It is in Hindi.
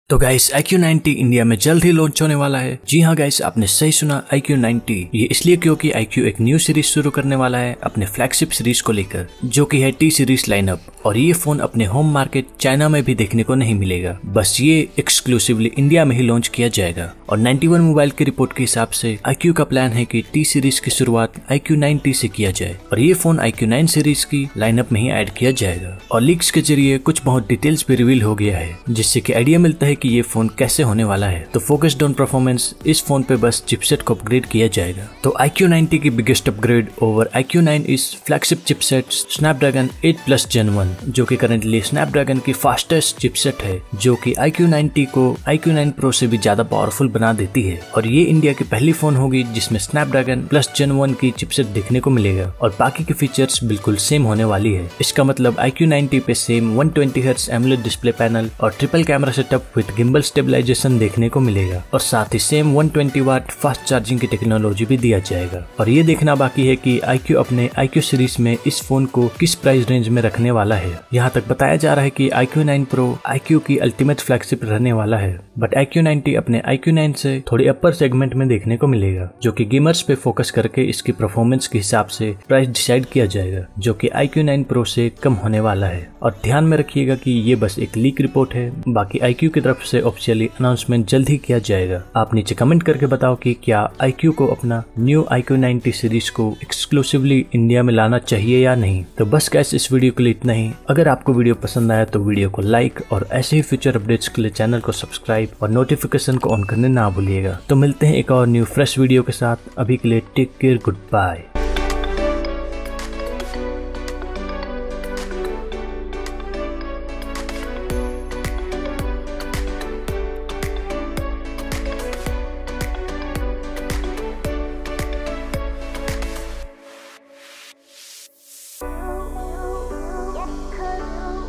तो गाइस iQOO इंडिया में जल्द ही लॉन्च होने वाला है। जी हाँ गाइस, आपने सही सुना, iQOO। ये इसलिए क्योंकि iQOO एक न्यू सीरीज शुरू करने वाला है अपने फ्लैगशिप सीरीज को लेकर, जो कि है टी सीरीज लाइनअप। और ये फोन अपने होम मार्केट चाइना में भी देखने को नहीं मिलेगा, बस ये एक्सक्लूसिवली इंडिया में ही लॉन्च किया जाएगा। और 91 मोबाइल की रिपोर्ट के हिसाब से iQOO का प्लान है कि टी सीरीज की शुरुआत iQOO से किया जाए और ये फोन iQOO सीरीज की लाइनअप में ही ऐड किया जाएगा। और लीक्स के जरिए कुछ बहुत डिटेल्स भी रिवील हो गया है, जिससे कि आइडिया मिलता है कि ये फोन कैसे होने वाला है। तो फोकस्ड ऑन परफॉर्मेंस, इस फोन पे बस चिपसेट को अपग्रेड किया जाएगा। तो iQOO की बिगेस्ट अपग्रेड ओवर iQOO इस फ्लैगशिप चिपसेट स्नैपड्रैगन 8+ Gen 1, जो कि करंटली स्नैपड्रैगन की फास्टेस्ट चिपसेट है, जो कि iQOO को iQOO Pro से भी ज्यादा पावरफुल बना देती है। और ये इंडिया की पहली फोन होगी जिसमें स्नैपड्रैगन प्लस Gen 1 की चिपसेट देखने को मिलेगा और बाकी की फीचर्स बिल्कुल सेम होने वाली है। इसका मतलब iQOO पे same 120Hz AMOLED display panel और triple camera setup with gimbal stabilisation देखने को मिलेगा और साथ ही सेम 120 वाट फास्ट चार्जिंग की टेक्नोलॉजी भी दिया जाएगा। और ये देखना बाकी है कि iQOO अपने iQOO सीरीज में इस फोन को किस प्राइस रेंज में रखने वाला है। यहाँ तक बताया जा रहा है कि iQOO Pro iQOO की अल्टीमेट फ्लैगशिप रहने वाला है, बट iQOO अपने iQOO से थोड़ी अपर सेगमेंट में देखने को मिलेगा, जो कि गेमर्स पे फोकस करके इसकी परफॉर्मेंस के हिसाब से प्राइस डिसाइड किया जाएगा, जो कि iQOO Pro से कम होने वाला है। और ध्यान में रखिएगा कि ये बस एक लीक रिपोर्ट है, बाकी iQOO की तरफ से ऑफिशियली अनाउंसमेंट जल्द ही किया जाएगा। आप नीचे कमेंट करके बताओ कि क्या iQOO को अपना न्यू iQOO सीरीज को एक्सक्लूसिवली इंडिया में लाना चाहिए या नहीं। तो बस गाइस, इस वीडियो के लिए इतना ही। अगर आपको वीडियो पसंद आया तो वीडियो को लाइक और ऐसे ही फ्यूचर अपडेट्स के लिए चैनल को सब्सक्राइब और नोटिफिकेशन को ऑन करने ना भूलिएगा। तो मिलते हैं एक और न्यू फ्रेश वीडियो के साथ। अभी के लिए टेक केयर, गुड बाय।